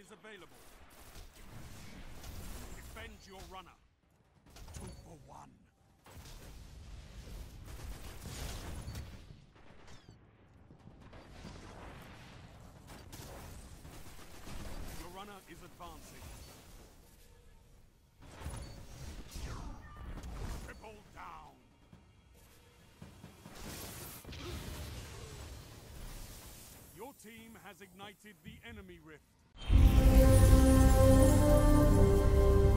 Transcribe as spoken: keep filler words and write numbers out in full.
is available. Defend your runner. Two for one. Your runner is advancing. Triple down. Your team has ignited the enemy rift.